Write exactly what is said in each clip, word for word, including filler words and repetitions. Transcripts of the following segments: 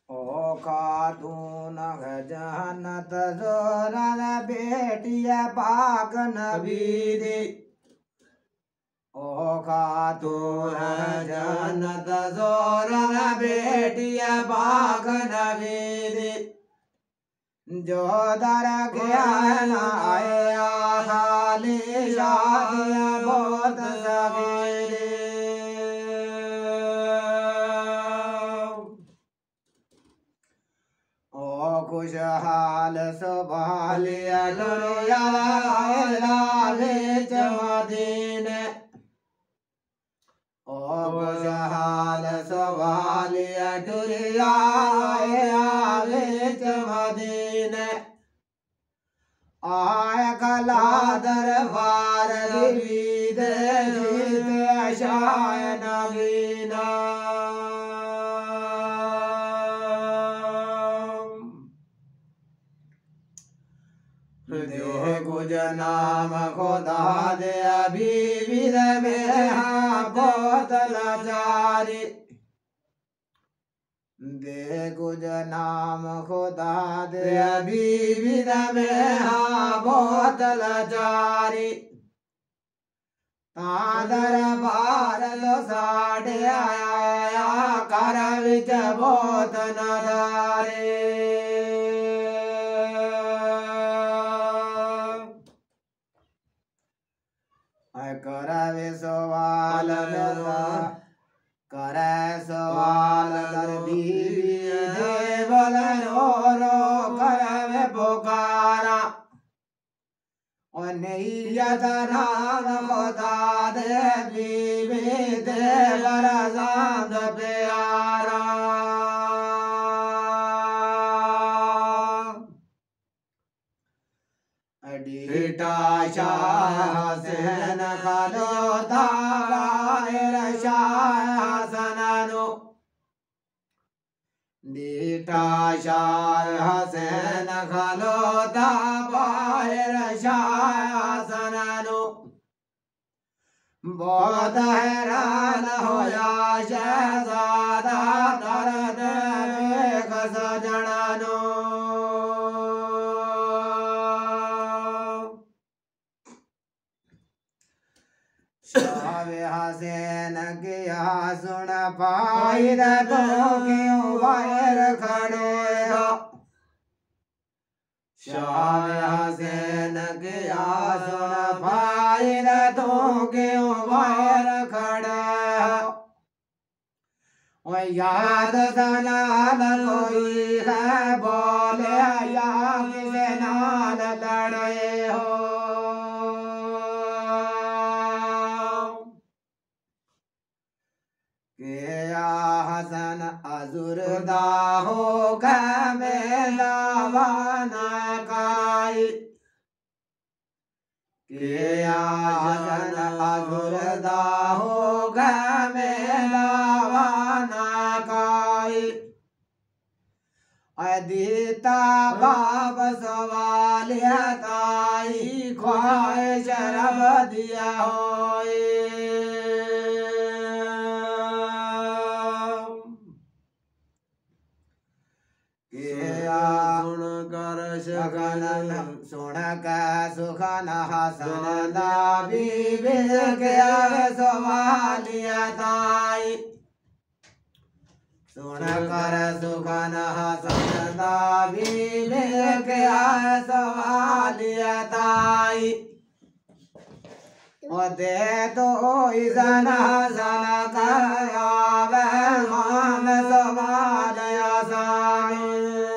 ओ खातून गजानत जोरन बेटिया पाक नबीदी ओ खातून गजानत जोरन बेटिया पाक नबीदी जो दर ज्ञान आया खाली शादियां बहुत सवेरे खुशहाल सुबालिया डोरिया बेच मदीने ओ खुशहाल सुबालिया डोरिया बेच मदीने आय कला दरबार विद जीत शाय नगीना दे कुछ नाम खुदा दे अभी विद में हाँ बहुत लाचारी दे कुछ नाम खुदा दे अभी विद में हाँ बहुत लाचारी तादर बार तो साढ़े आया कर विच बहुत नदारे करे सवाल करे सवाल दर बीवी देवल रो रो करे पुकारा और नैयत नाम खुदा दे बीवी देवर जान प्यारा डीटा शाह हसन खालो तावायर शाह हसननो डीटा शाह हसन खालो तावायर शाह हसननो बहुत हैरान होया शहजादा दर्द देख सजननो शावे हसैन किया सुन पाई तो क्यों बाहर खड़े हो शावे हसैन किया सुन पाई तो क्यों बाहर खड़े हो याद सनाल कोई है बोले या किसे नाल लड़े हो हसन अजुरदा हो मेलावान काई किया हसन अजुरदा हो मेलावान काई अदीता बाब सवालिया ताई ख्वाहिश रब दिया होए सुन कर सुखन सुन का सुखन हसन दाबी सवालिया ताई सुन कर सुखन हसन दाबी सवालिया ताई दे तो इसन हसन कर मान सवालिया साई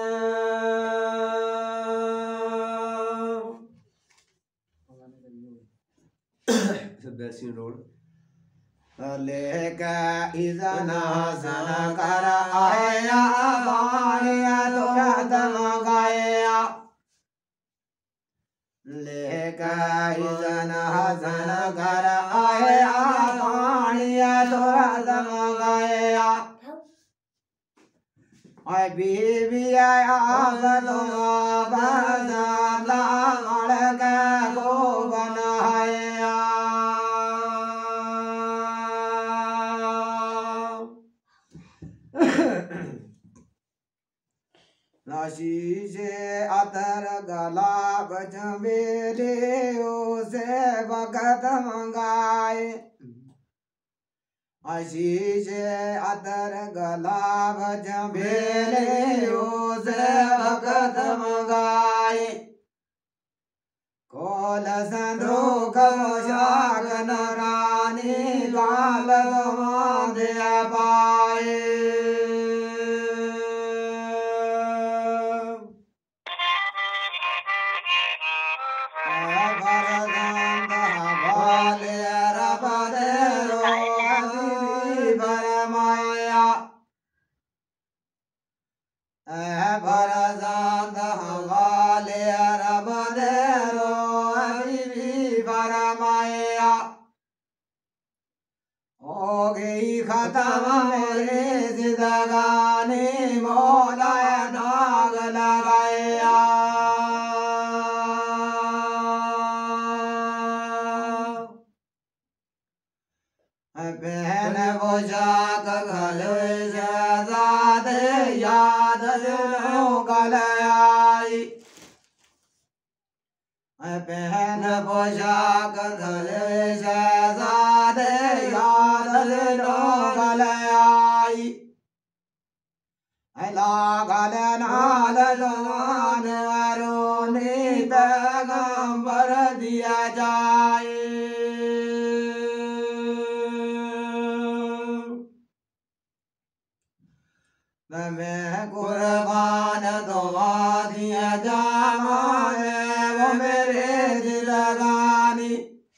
लेके इज़न हसन कर आया बाणिया तुरंत मंगाया लेके इज़न हसन कर आया बाणिया तुरंत मंगाया और बीवी आया बदला मड़ के को बनाया आशीष अतर गलाब चमेले उसे भगत मंगाए आशीष अतर गलाब चमेले उसे भगत मंगाए कोल संदूक शागन रानी गाल दे पाए खत्म मेरे जिंदगानी मौला नाग लगाया बहन वो जाग गले शहजाद याद दिलों गलाई बहन वो जाग गले शहजाद याद दिलों गलाई लागल नाल जवान अरोनी पैगंबर दिया जाए मैं कुर्बान दुआ दिया जाए वो मेरे दिल गानी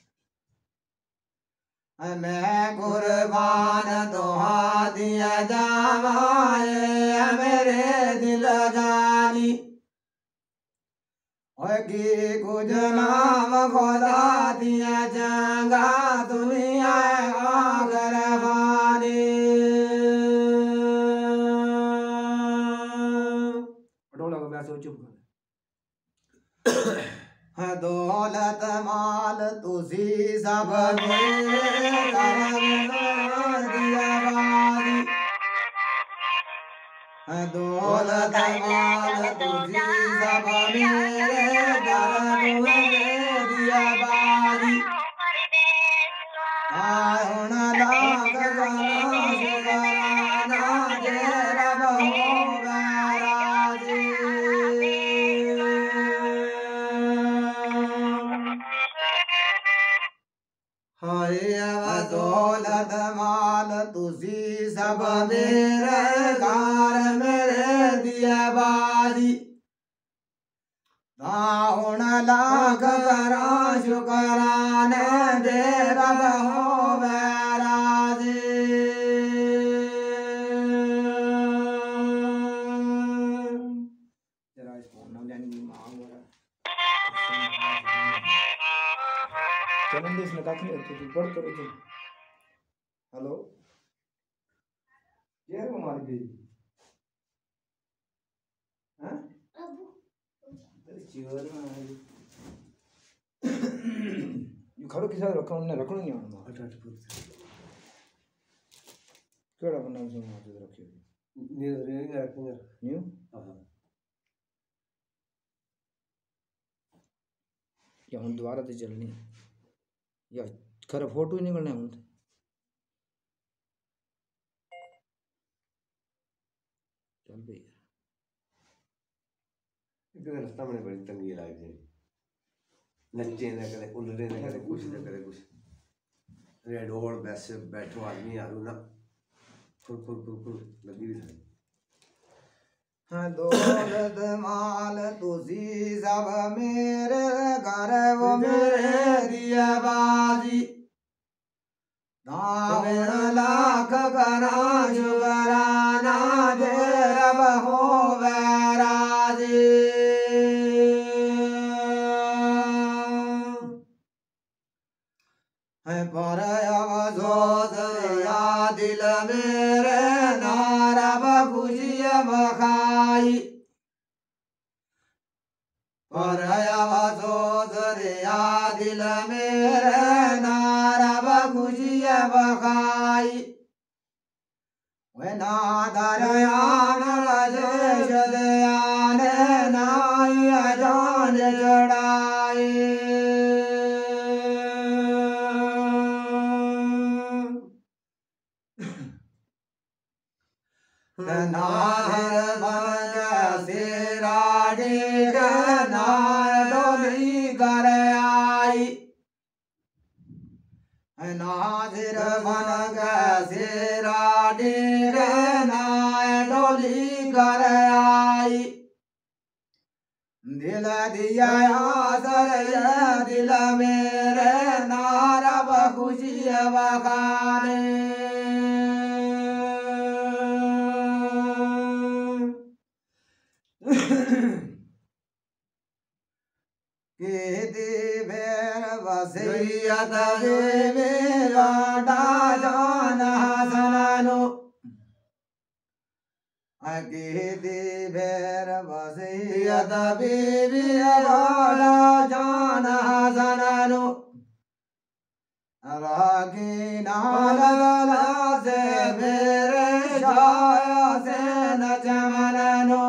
मैं कुर्बान दुआ दिया जाए मेरे दिल गानी की कुछ नाम खुदा दिया जागा दुनिया आगर वानी दौलत माल तुसी सब मेरे दौलत माल तुसी सब मेरे घर में दिया बारी आउन लाग गलाश कराना जे रब हो गराजी हाय दौलत माल तुसी सब मेरे घर मेरे दिया बारी दाउन लाख करा शुकराने दे रब हो बैराजी जरा इस फोन नाम जाने की मांग हो रहा चलन देश में काफी अच्छी थी पढ़ करो तुम हेलो ये वो मार गई हैं तेरी चिवर में ये खरो किसा रखा उन्हें रखना नहीं आना अठ अठ फुट केड़ा बना से वहां पे रखे न्यू रेंग रखेंगे न्यू हां या हम दोबारा से चलनी या खरा फोटो ही निकलना हम चल भैया इधर रास्ता में बड़ी तंगी लाग जाए नच्चे ना करे उलरे ना करे कुछ ना करे कुछ रेड और वैसे बैठो आदमी आलू ना फुर फुर फुर फुर लगी भी था हाँ दौलत माल तुसी सब मेरे घर वो मेरे दिया बाजी दाउन लाख करा शुकराना दे रब हो बैराजी पर अवसोस या दिल मेरे नारब खुशी बखाई पर अवसोस या दिल मेरे नारब खुशी बखाई वे नादर यान रजेश दया नार बन सिराड़ी नार डोली कर आई नाजिर बन सिराड़ी नार डोली कर आई दिल दिया आसर दिल मेरे नारब खुशी बखाने कीती भेर वसीयत बीवी वाडा जान हसनो कीती भेर वसीयत बीवी वाडा जान हसनो रागी नाल से मेरे छाया से न चमनो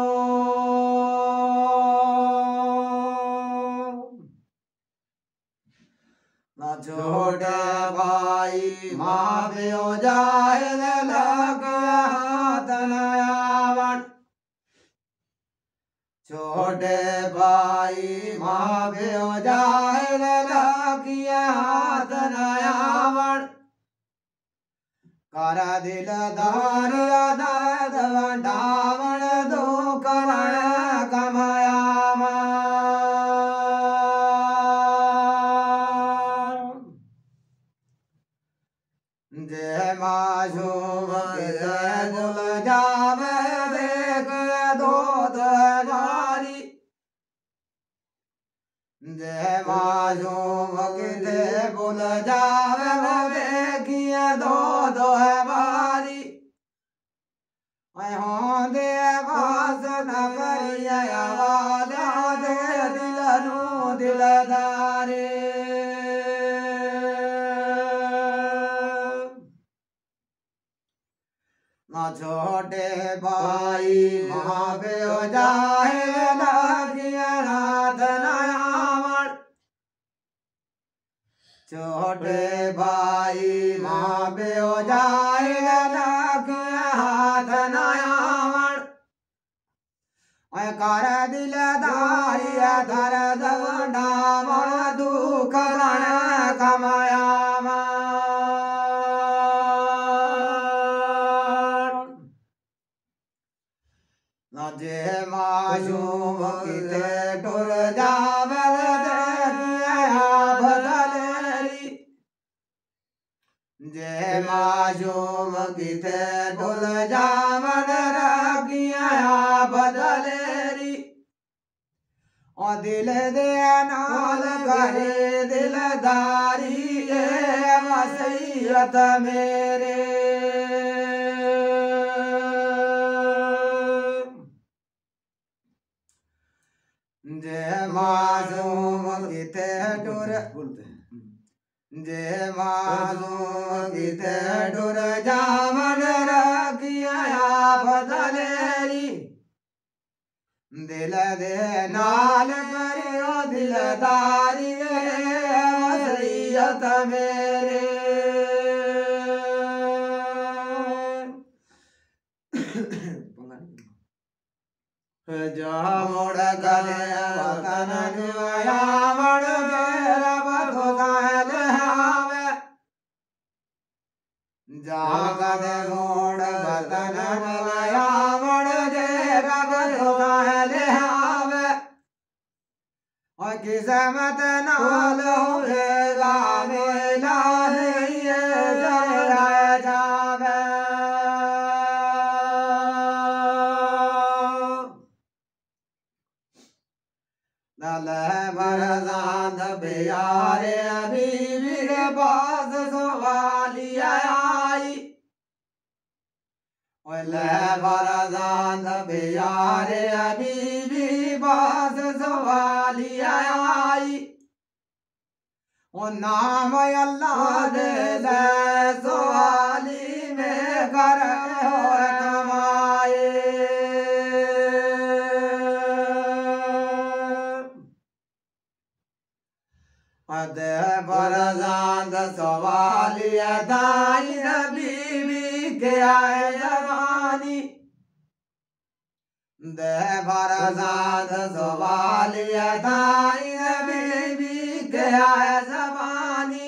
छोटे भाई माँ बेओ जाए लग हाथ नयावन छोटे भाई माँ बेओ जाए लग हाथ नयावन कर दिल दार दर्द डावण दो करण कमायावा जय मासूम गुल जावे देख दो दवारी जय मासूम किते गुल जावे देखिए दो दवारी हों दे बास न करिए आवाज दे दिल नू दिलदारी छोटे भाई माँ बेओ जाए लगिया हाथ नयावन छोटे भाई माँ बेओ जाए लगिया हाथ नयावन कर दिलदारी धर दवडावन दुख रण कमायावा जे मासूम किते टुर जावल देखिया बदलेरी जे मासूम किते टुर जावल रखिया बदलेरी और दिल दे नाल करे दिलदारी वसीयत मेरे जय मासूम किते टुर जय मासूम किते टुर जावन रखिया बदलेरी दिल दे नाल करियो दिलदारी वसीयत मेरे जा मोड़ गले वतन निवाया मड़ गेरा बधुदाल हावे जा गले मोड़ वतन निवाया मड़ गेरा बधुदाल हावे और किस्मत नाल होएगा मेला नहीं जरा जावे बरसात बिहारे बीवी के पास सवालिया आई बरसात बिहारे बीवी पास सवालिया आई ओ नाम अल्लाह दे सवाली में कर कमाए अदे बरसात सवालिया दाई बीवी के आए जवानी दे बरसात सवालिया दाई बीबी के आए जबानी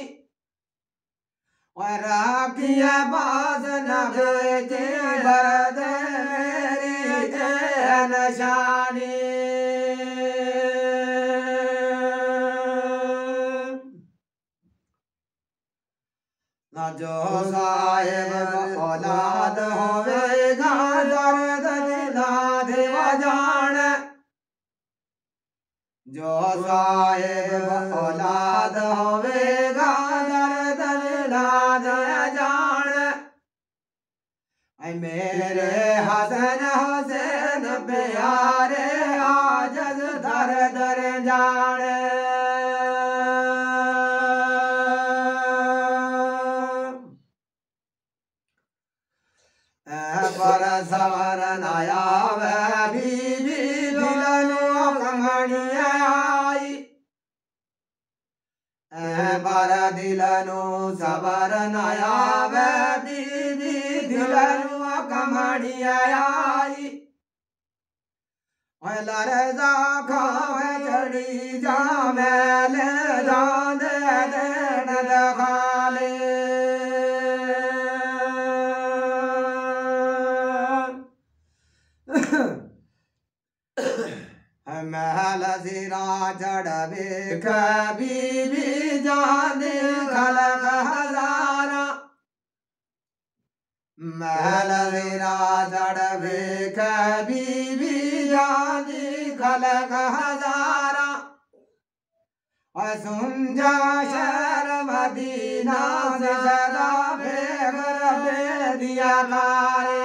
और राखिया बाज न भेजे दर्द मेरी के नशानी न जो साहेब औलाद होवेगा दर्द ना देवा जान जो साहेब औलाद होवेगा दर्द ना देवा जान ऐ मेरे हसन हुसैन प्यारे आजज दर दर जान पर सवर नया वे बीबी दिलनु कमणिया आई पर दिलनु सवर नया वे बीबी दिलनु कमणिया आई लरजा खावे चढ़ी जा मेले जान दे देन दखाले महल सिरा चढ़वे बीबी जान खलक हजारा महल सिरा चढ़वे बीबी जान खलक हजारा सुंजा शहर मदीना से सदा बेघर बेदिया मारे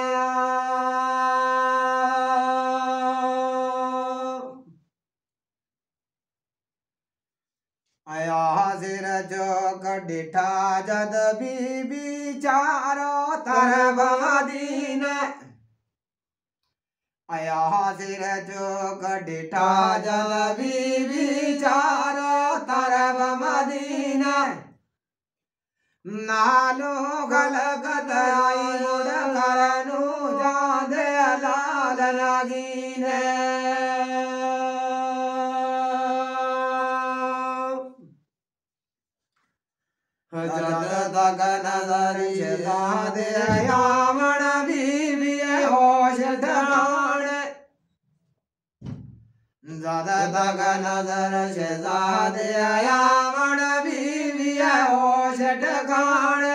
हाजिर चौक डिठा जद बीबी चारों तरफ मदीने आया हाजिर चौक डिठा जद बीबी चारों तरफ मदीने नालो गलगत आई मुड़ करनु जादे लाल लगीने जद तक नजर शहजादे यामन बीबी होश ठिकाने जद तक नजर शहजादे यामन बीबी होश ठिकाने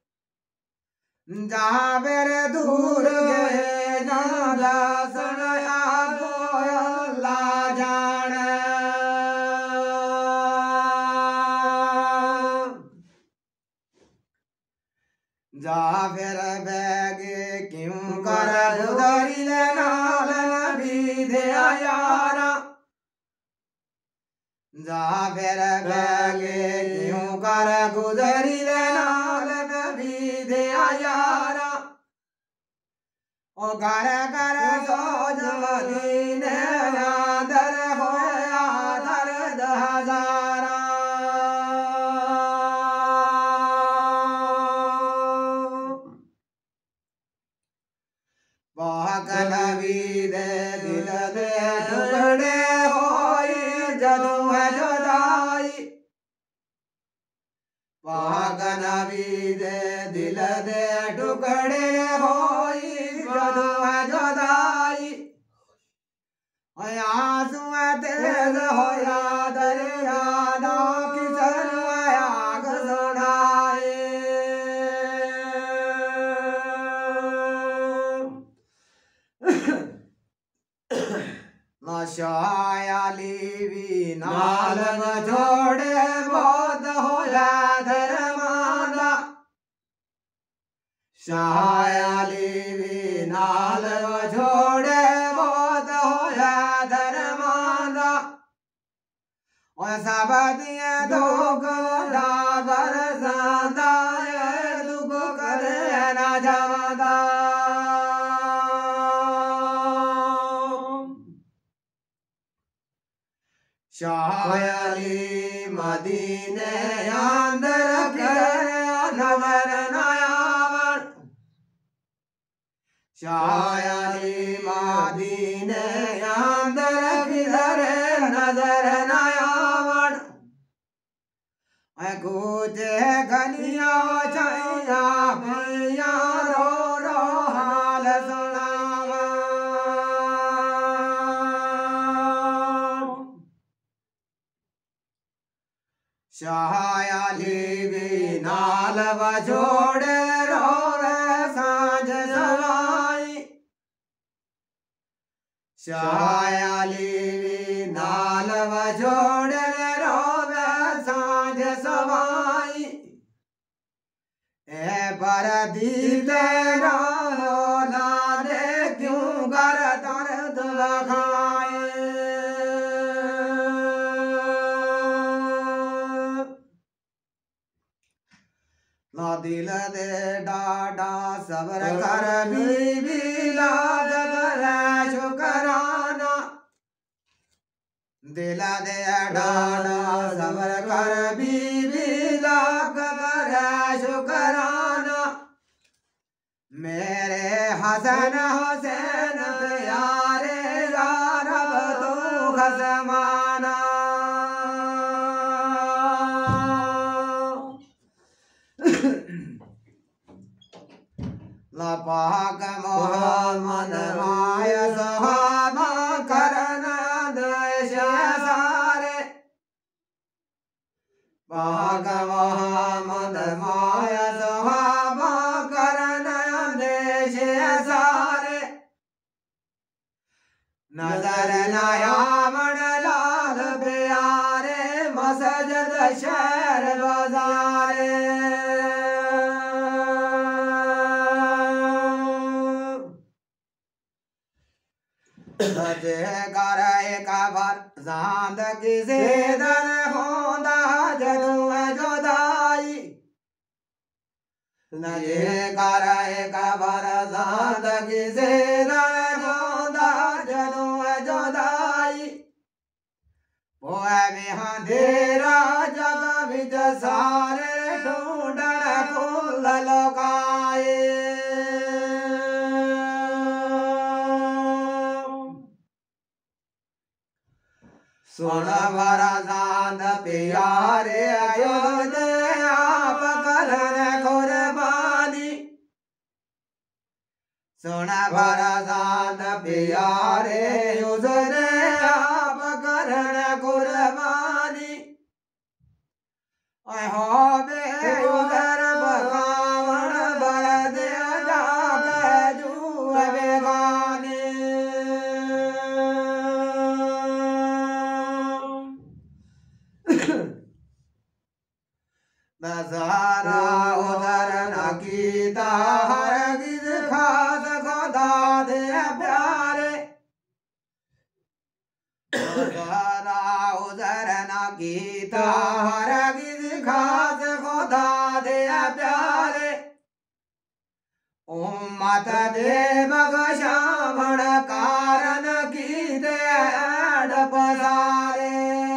जहाँ बेर दूर गए ना दर्शन आगो अल्लाह जाने जा फिर बैगे क्यों कर उधरी ले नाल नबी दे यारा जा फिर बैगे क्यों कर गुजरी ले नाल नबी दे यारा ओ घर घर सोज मदीने आदर होया दर्द हजारा नबी दे दिल दे टुकड़े होई जदू है जुदाई पाक नबी दे दिल दे टुकड़े होई जदू है जुदाई आंसू तेज होया दरिया दा किसन आग सुनाए शायाली भी नाल छोड़े बहुत होया धर्माना शायाली भी नाल छोड़े बहुत होया धर्माना और सब दिए दुख डागर सादा दुख करे ना जादा शायाली मदीने अंदर के नजर नयावन शायाली मदीने ने अंदर किधर नजर न आवण कूचे गलिया छैया भैया रो रो हाल सुनावा शायाली भी नाल बजोड़े रो रे सांझ सवाई शायाली भी नाल बजोड़े रो रे सांझ सवाई ए पर दिले रो लाले क्यों कर दर्द लखाए ना दिल दे डाडा सबर कर बीबी लाग करे शुकराना दिल दे डाडा सबर कर बीबी लाग करे शुकराना मेरे हसन हुसैन प्यारे यार तू खसमाना पाक मोहम्मद माय सहाबा करना देश सारे पाक मोहम्मद माय सहाबा करना देश सारे नजर नयामण लाल प्यारे मसजद शहर बाजारे नजे कर एक बार जांद किसे दर होंदा जदू जुदाई नजे कर एक बार जांद किसे दर होंदा जदू जुदाई पोए में अंधेरा जग विच सारे ढूंढण कुल लोकाए सुन भरा जांद प्यारे अयोध्या पकड़न कुर्बानी सुन भरा जांद प्यारे अयोध्या पकड़न कुर्बानी हो बे उधर बगावण बरद जाके जूर बेगाने नजारा उधर न कीता हरगिज खास खुदा दे प्यारे नजारा उधर न कीता हरगिज खास खुदा दे प्यारे उम्मत दे बगशावण कारण की दे ऐड पसारे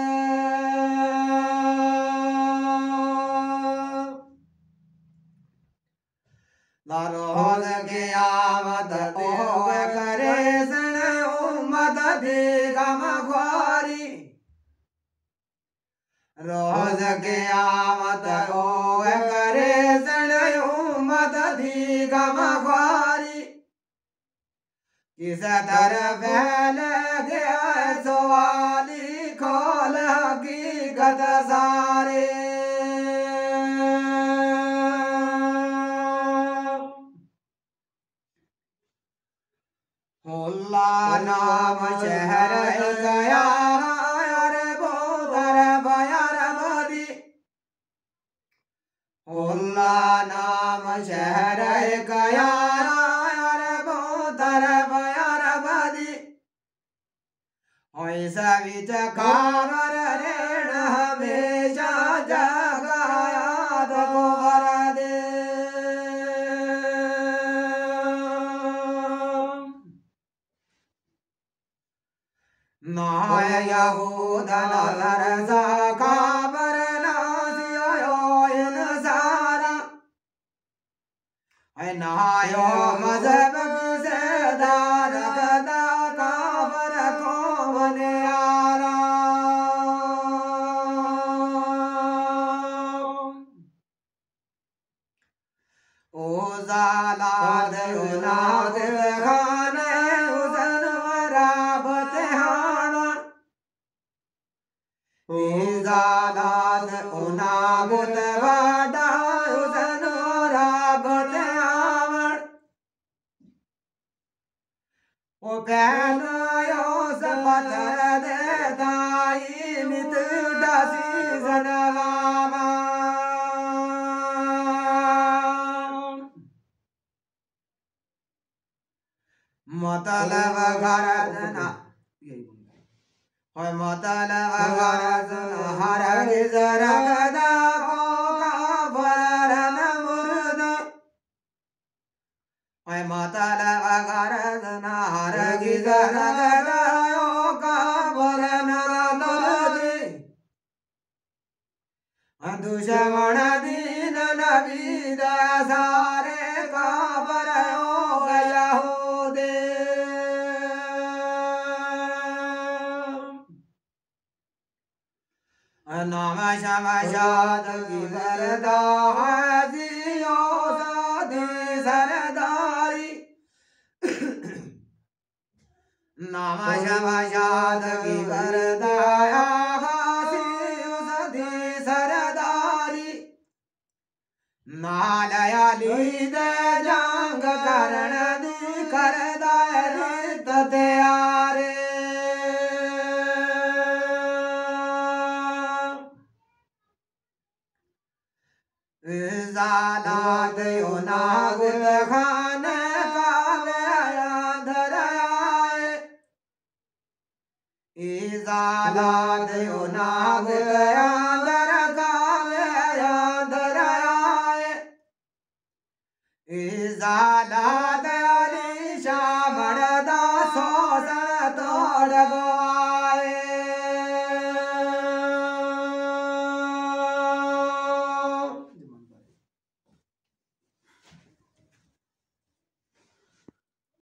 रोज के आवत ओ करे सन उम्मत दी गम ख्वारी रोज के आवत ओ करे सन उम्मत दी गम ख्वारी किस तरफ गया सवाली खोल हकीकत सारे नाम शहर गया अरबो तरफ अरबदी उल्ला नाम शहर गया अरबो तरफ अरबदी ऐसा विचकार रेण हमेशा जगायाद को भर दे नाय यहूद नरसा काबर नासियोन सारा है नायो मजहब किसे दार कदा का ओ जालाद उनाग खाने उसन वराबत हाना ओ जालाद उनागुत वाडा उसन वराबत आवण ओ पहनायो सबतर दे दाई मित डसी जनवामा मतलब गरजना होय मतलब गरजना हर गिजरगदा को का बरन मुर्द होय मतलब गरजना हर गिजरगदा को बरन मुर्द दुश्मन दीन नबी सारे का बर हो गया हो दे नाम शमशाद की बरदा हजियो साधी सरदारी नाम शमशाद की बरदा हजियो साधी सरदारी नालयाली दे जंग करण दी करदा रित तैयारे जालाद उनागुत खाने कावे अंधर आए जालाद उनागुत अंधर कावे अंधर आए जालाद अली शामड़ दा सोसन तोड़